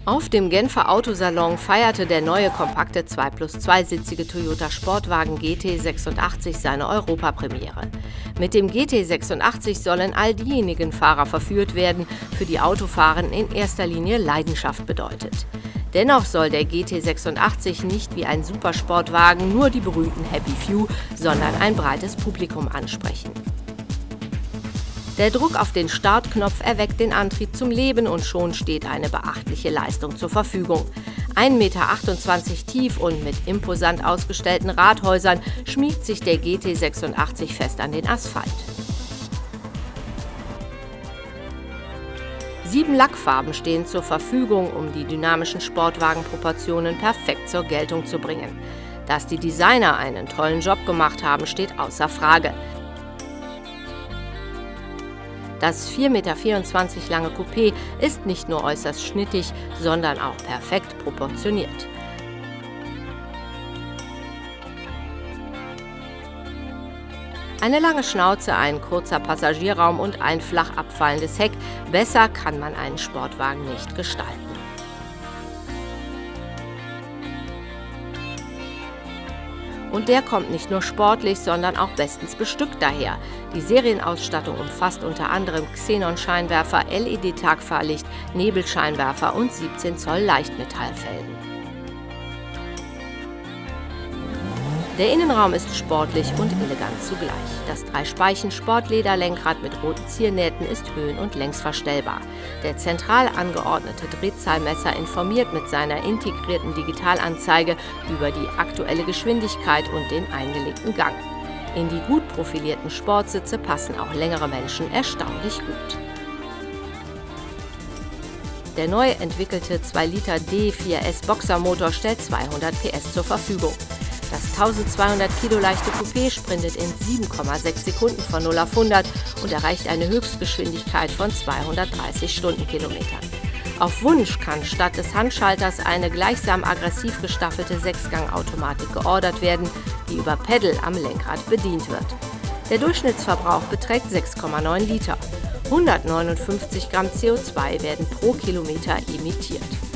Auf dem Genfer Autosalon feierte der neue kompakte 2+2-sitzige Toyota Sportwagen GT86 seine Europapremiere. Mit dem GT86 sollen all diejenigen Fahrer verführt werden, für die Autofahren in erster Linie Leidenschaft bedeutet. Dennoch soll der GT86 nicht wie ein Supersportwagen nur die berühmten Happy Few, sondern ein breites Publikum ansprechen. Der Druck auf den Startknopf erweckt den Antrieb zum Leben und schon steht eine beachtliche Leistung zur Verfügung. 1,28 Meter tief und mit imposant ausgestellten Radhäusern schmiegt sich der GT86 fest an den Asphalt. 7 Lackfarben stehen zur Verfügung, um die dynamischen Sportwagenproportionen perfekt zur Geltung zu bringen. Dass die Designer einen tollen Job gemacht haben, steht außer Frage. Das 4,24 Meter lange Coupé ist nicht nur äußerst schnittig, sondern auch perfekt proportioniert. Eine lange Schnauze, ein kurzer Passagierraum und ein flach abfallendes Heck. Besser kann man einen Sportwagen nicht gestalten. Und der kommt nicht nur sportlich, sondern auch bestens bestückt daher. Die Serienausstattung umfasst unter anderem Xenon-Scheinwerfer, LED-Tagfahrlicht, Nebelscheinwerfer und 17 Zoll Leichtmetallfelgen. Der Innenraum ist sportlich und elegant zugleich. Das 3-Speichen-Sportlederlenkrad mit roten Ziernähten ist höhen- und längsverstellbar. Der zentral angeordnete Drehzahlmesser informiert mit seiner integrierten Digitalanzeige über die aktuelle Geschwindigkeit und den eingelegten Gang. In die gut profilierten Sportsitze passen auch längere Menschen erstaunlich gut. Der neu entwickelte 2 Liter D4S Boxermotor stellt 200 PS zur Verfügung. Das 1200 Kilo leichte Coupé sprintet in 7,6 Sekunden von 0 auf 100 und erreicht eine Höchstgeschwindigkeit von 230 Stundenkilometern. Auf Wunsch kann statt des Handschalters eine gleichsam aggressiv gestaffelte 6-Gang-Automatik geordert werden, die über Pedal am Lenkrad bedient wird. Der Durchschnittsverbrauch beträgt 6,9 Liter. 159 Gramm CO2 werden pro Kilometer emittiert.